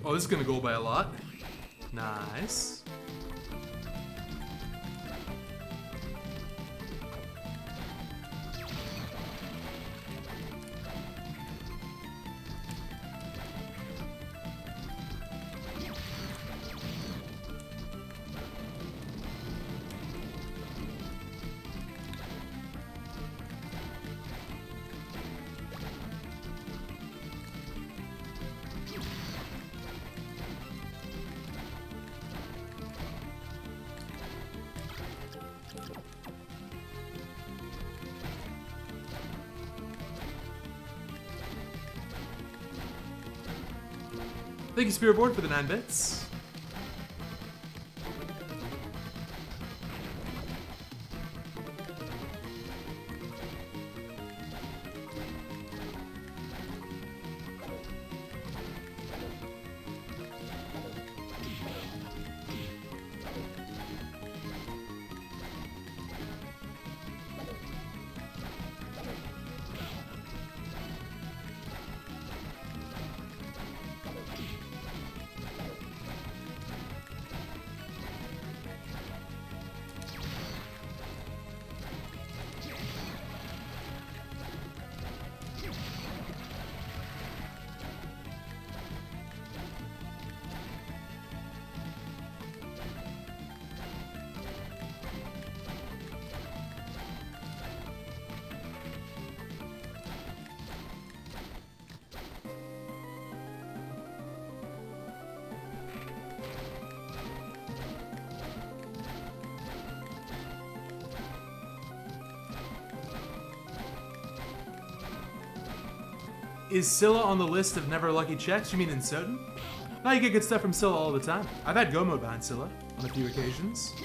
Oh, this is gonna go by a lot. Nice. Thank you, Spirit Board, for the 9 bits. Is Scylla on the list of never lucky checks? You mean in Soten? No, you get good stuff from Scylla all the time. I've had go mode behind Scylla on a few occasions.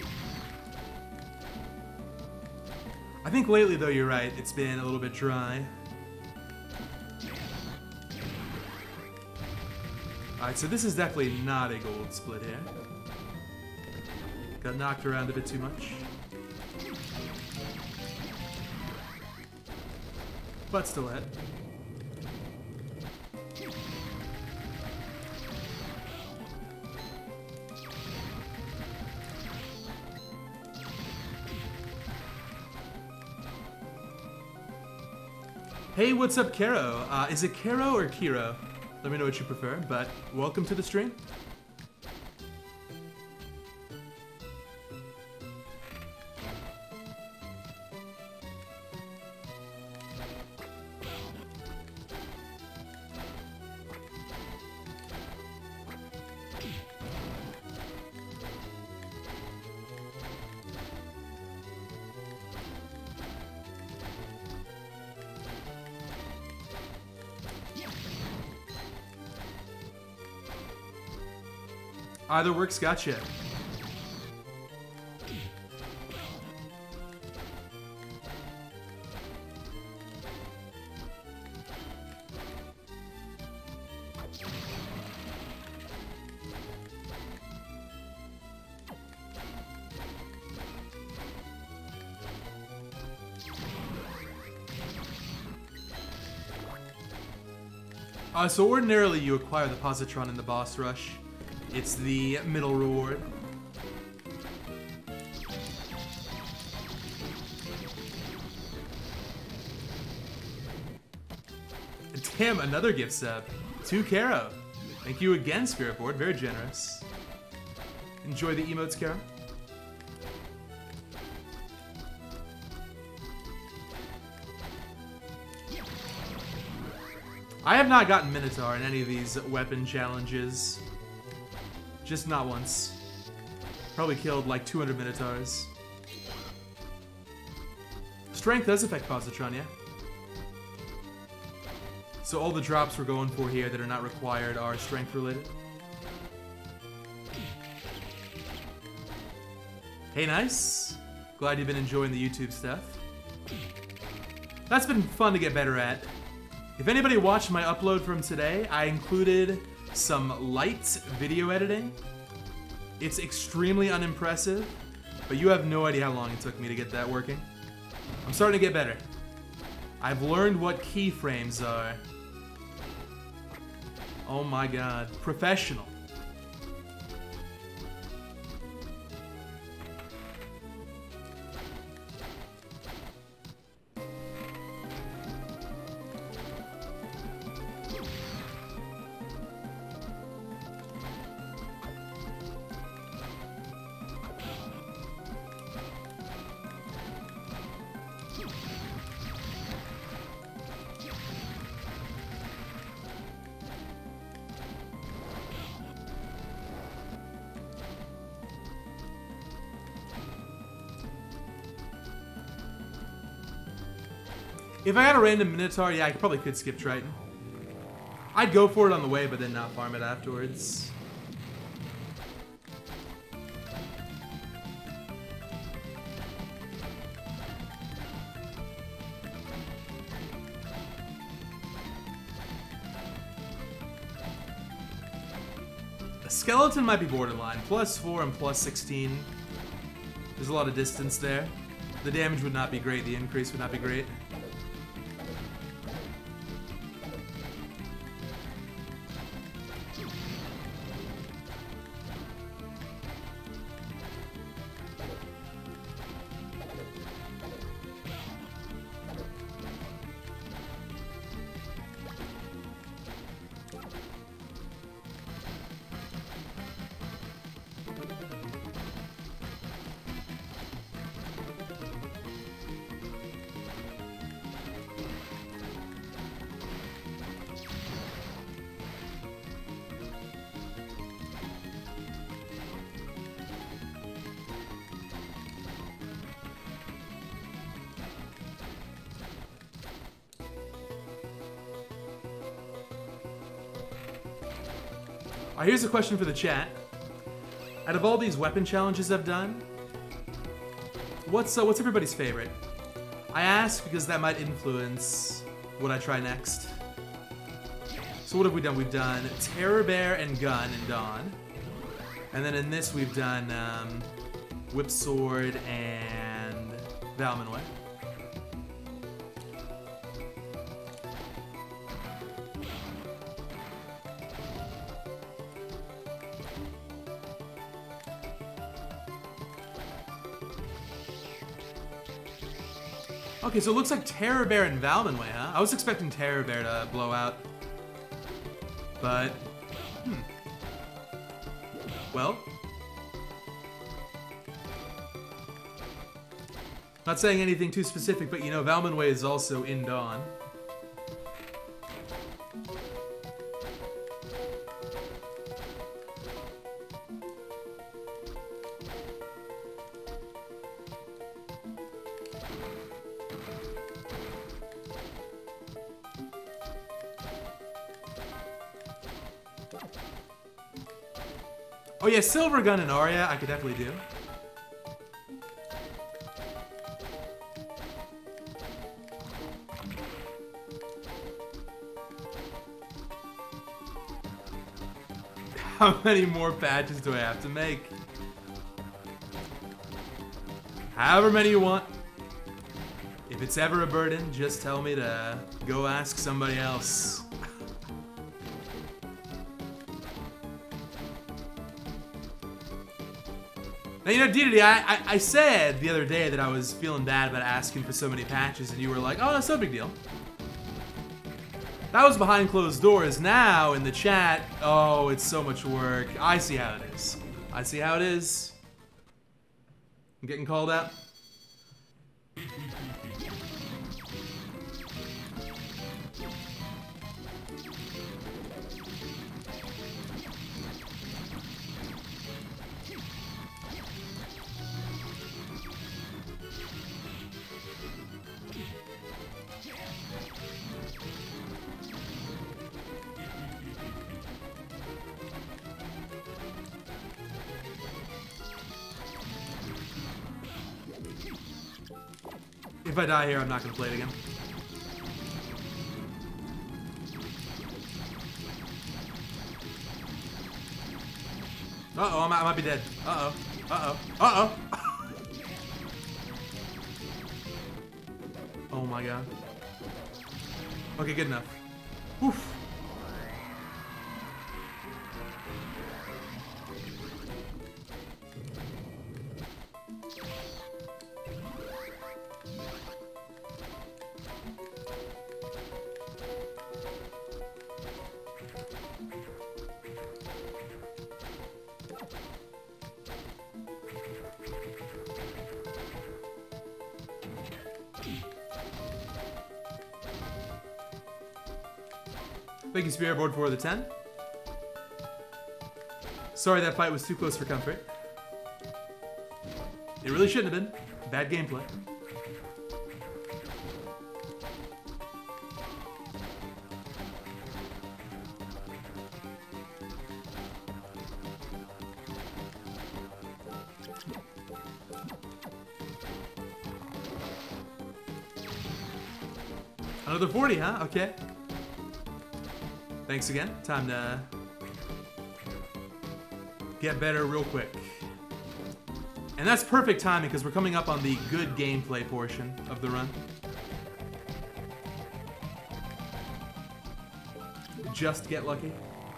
I think lately, though, you're right. It's been a little bit dry. Alright, so this is definitely not a gold split here. Got knocked around a bit too much. But still ahead. Hey, what's up, Kero? Is it Kero or Kiro? Let me know what you prefer, but welcome to the stream. Either works, gotcha. So ordinarily you acquire the Positron in the boss rush. It's the middle reward. Damn, another gift sub. 2 Karo. Thank you again, Spirit Board. Very generous. Enjoy the emotes, Karo. I have not gotten Minotaur in any of these weapon challenges. Just not once. Probably killed like 200 Minotaurs. Strength does affect Positron, yeah? So all the drops we're going for here that are not required are strength related. Hey, nice. Glad you've been enjoying the YouTube stuff. That's been fun to get better at. If anybody watched my upload from today, I included some light video editing. It's extremely unimpressive, but you have no idea how long it took me to get that working. I'm starting to get better. I've learned what keyframes are. Oh my god. Professional. If I got a random Minotaur, yeah, I probably could skip Triton. I'd go for it on the way, but then not farm it afterwards. A skeleton might be borderline. +4 and +16. There's a lot of distance there. The damage would not be great. The increase would not be great. Alright, here's a question for the chat. Out of all these weapon challenges I've done, what's everybody's favorite? I ask because that might influence what I try next. So what have we done? We've done Terror Bear and Gun and Dawn. And then in this we've done Whip Sword and Valmanway. Okay, so it looks like Terror Bear and Valmanway, huh? I was expecting Terror Bear to blow out. But, well. Not saying anything too specific, but you know, Valmanway is also in Dawn. Oh yeah, Silver Gun and Arya, I could definitely do. How many more patches do I have to make? However many you want. If it's ever a burden, just tell me to go ask somebody else. Now, you know, DDD, I said the other day that I was feeling bad about asking for so many patches, and you were like, oh, that's no big deal. That was behind closed doors. Now, in the chat, oh, it's so much work. I see how it is. I see how it is. I'm getting called out. If I die here, I'm not going to play it again. Uh-oh, I might be dead. Uh-oh. Uh-oh. Uh-oh. Oh my god. Okay, good enough. Oof. Thank you, Spirit Board, for the 10. Sorry that fight was too close for comfort. It really shouldn't have been. Bad gameplay. Another 40, huh? Okay. Thanks again. Time to get better real quick. And that's perfect timing because we're coming up on the good gameplay portion of the run. Just get lucky.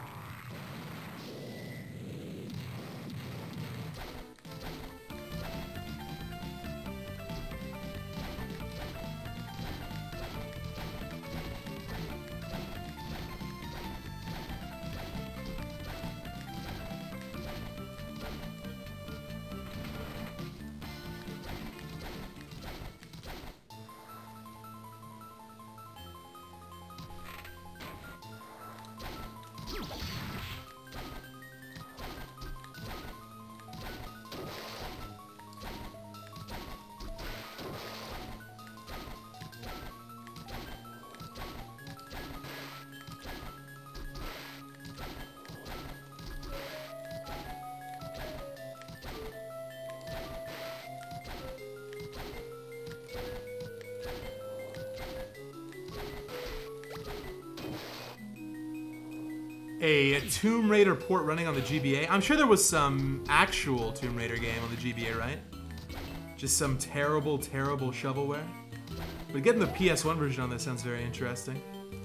A Tomb Raider port running on the GBA. I'm sure there was some actual Tomb Raider game on the GBA, right? Just some terrible, terrible shovelware. But getting the PS1 version on this sounds very interesting.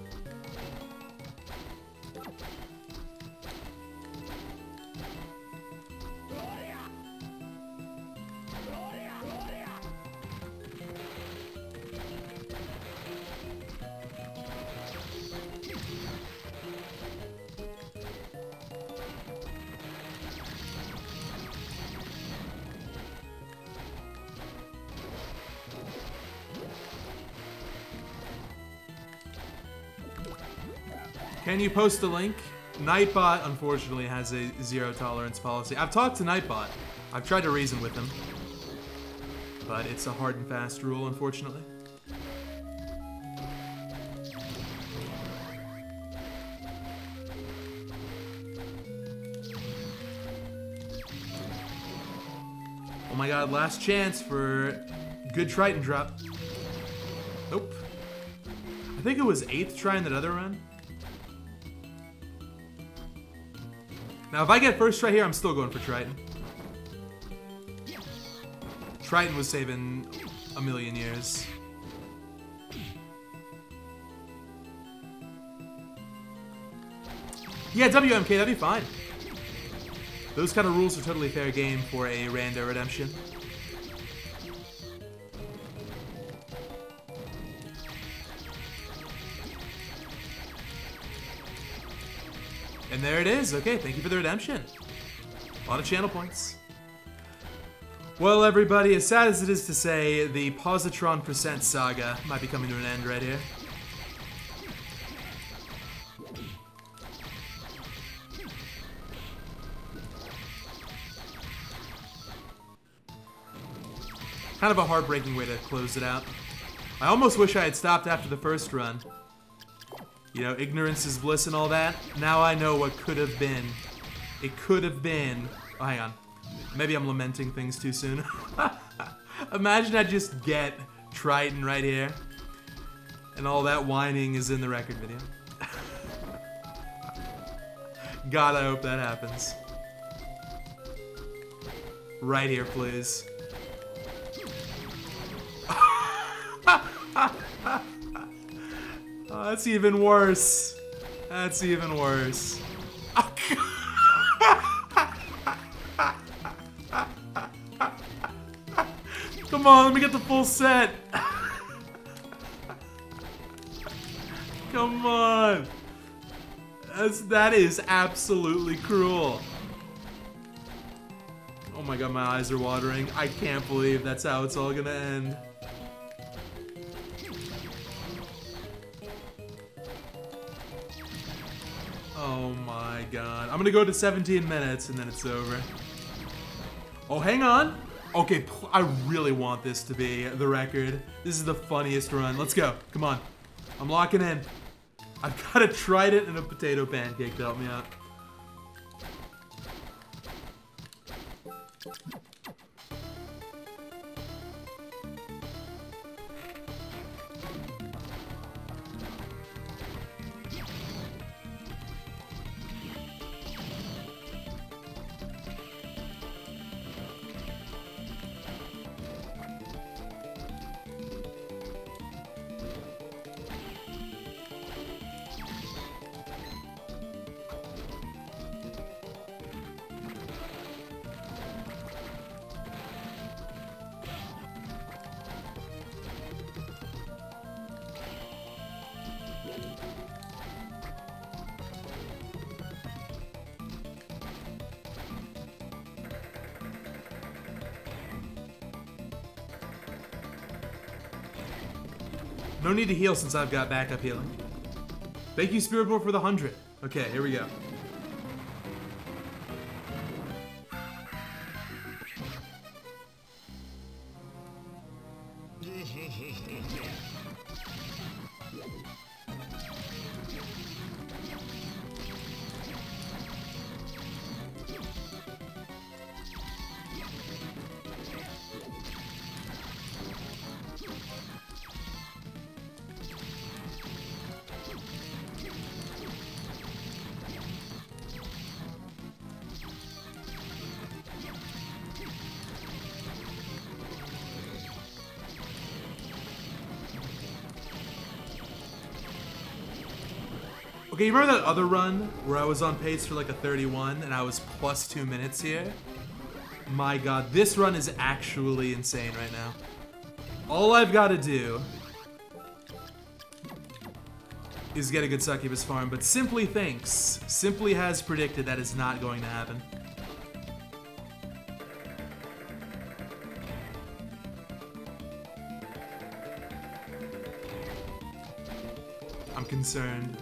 Can you post a link? Nightbot, unfortunately, has a zero tolerance policy. I've talked to Nightbot. I've tried to reason with him. But it's a hard and fast rule, unfortunately. Oh my god, last chance for good Triton drop. Nope. I think it was 8th try in that other run. Now, if I get first try here, I'm still going for Triton. Triton was saving a million years. Yeah, WMK, that'd be fine. Those kind of rules are totally fair game for a rando redemption. And there it is. Okay, thank you for the redemption. A lot of channel points. Well, everybody, as sad as it is to say, the Positron % saga might be coming to an end right here. Kind of a heartbreaking way to close it out. I almost wish I had stopped after the first run. You know, ignorance is bliss and all that. Now I know what could have been. It could have been... Oh, hang on. Maybe I'm lamenting things too soon. Imagine I just get Triton right here. And all that whining is in the record video. God, I hope that happens. Right here, please. Oh, that's even worse. That's even worse. Come on, let me get the full set. Come on. That is absolutely cruel. Oh my god, my eyes are watering. I can't believe that's how it's all gonna end. Oh my god. I'm gonna go to 17 minutes and then it's over. Oh, hang on. Okay, I really want this to be the record. This is the funniest run. Let's go. Come on. I'm locking in. I've got a Trident and a potato pancake to help me out. No need to heal since I've got backup healing. Thank you, Spirit Board, for the 100. Okay, here we go. Okay, you remember that other run where I was on pace for like a 31 and I was plus 2 minutes here? My god, this run is actually insane right now. All I've got to do is get a good succubus farm, but Simply thinks, Simply has predicted that is not going to happen. I'm concerned.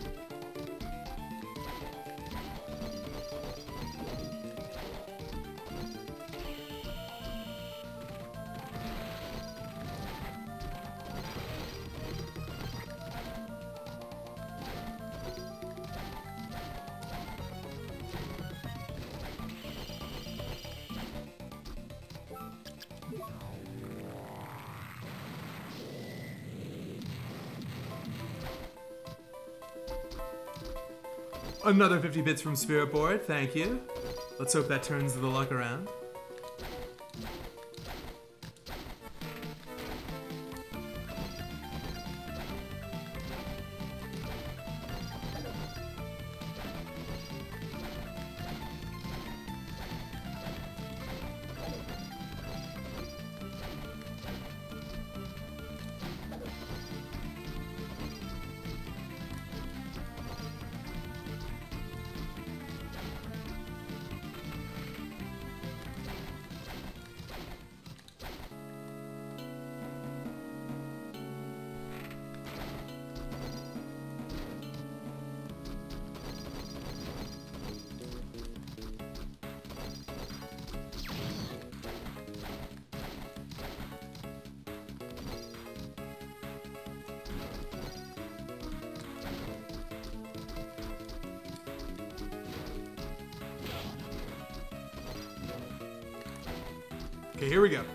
Another 50 bits from Spirit Board, thank you. Let's hope that turns the luck around. Okay, here we go.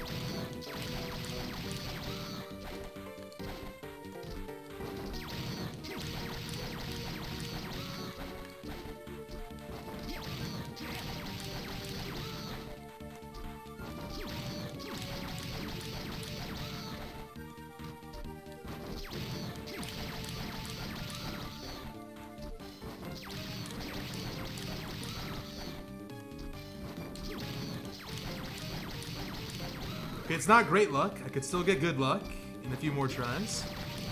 Okay, it's not great luck. I could still get good luck in a few more tries.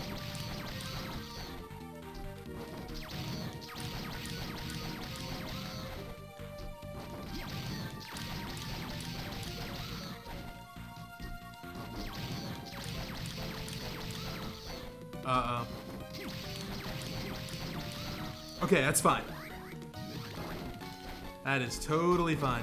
Uh-oh. Okay, that's fine. That is totally fine.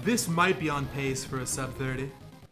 This might be on pace for a sub 30.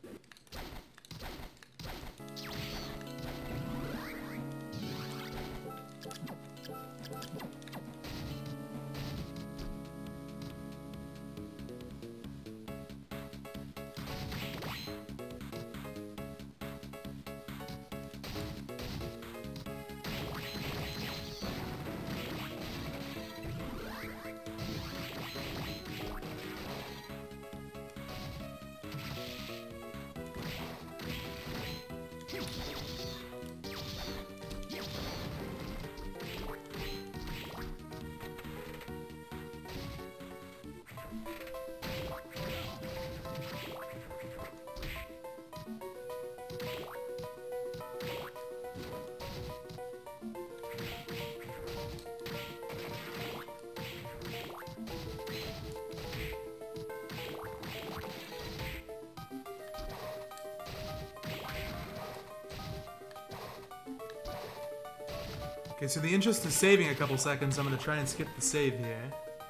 Okay, so in the interest of saving a couple seconds, I'm going to try and skip the save here.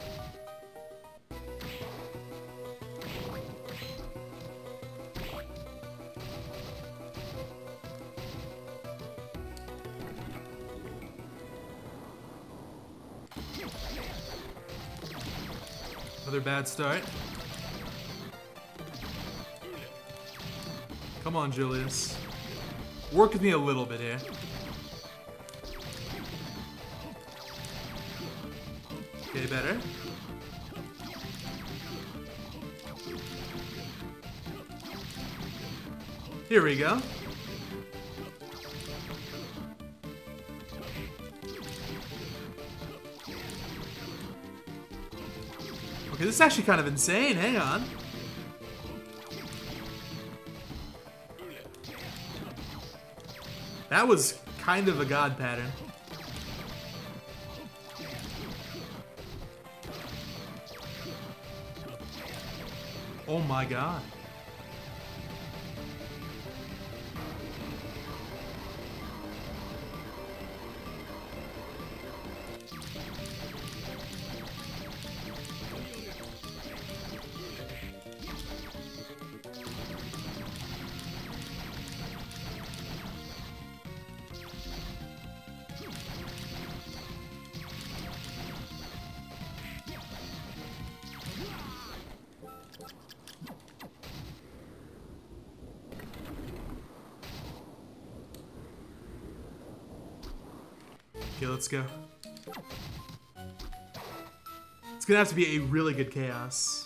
Another bad start. Come on, Julius. Work with me a little bit here. Okay, better. Here we go. Okay, this is actually kind of insane. Hang on. That was kind of a god pattern. Oh my god. Okay, let's go. It's gonna have to be a really good chaos.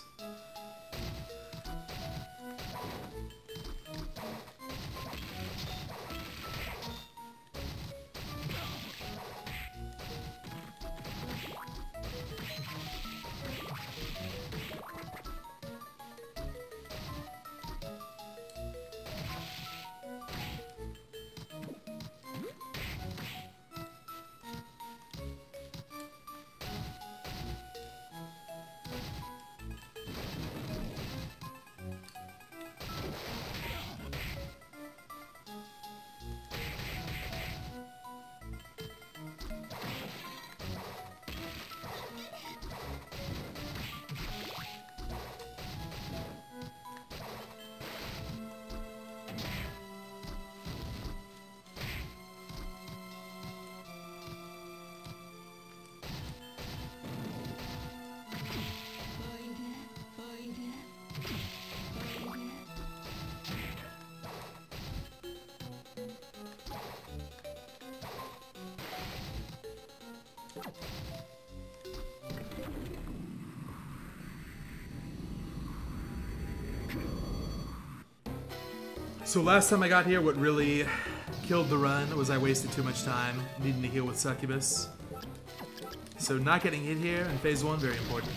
So last time I got here, what really killed the run was I wasted too much time needing to heal with Succubus. So not getting hit here in phase 1, very important.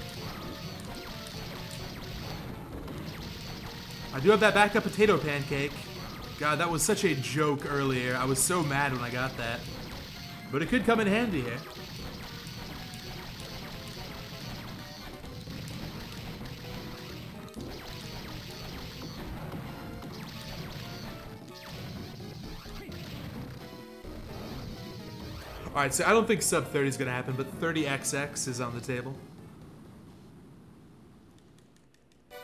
I do have that backup potato pancake. God, that was such a joke earlier. I was so mad when I got that. But it could come in handy here. Alright, so I don't think sub 30 is going to happen, but 30XX is on the table.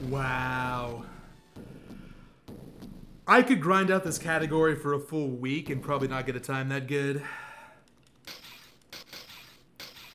Wow. I could grind out this category for a full week and probably not get a time that good.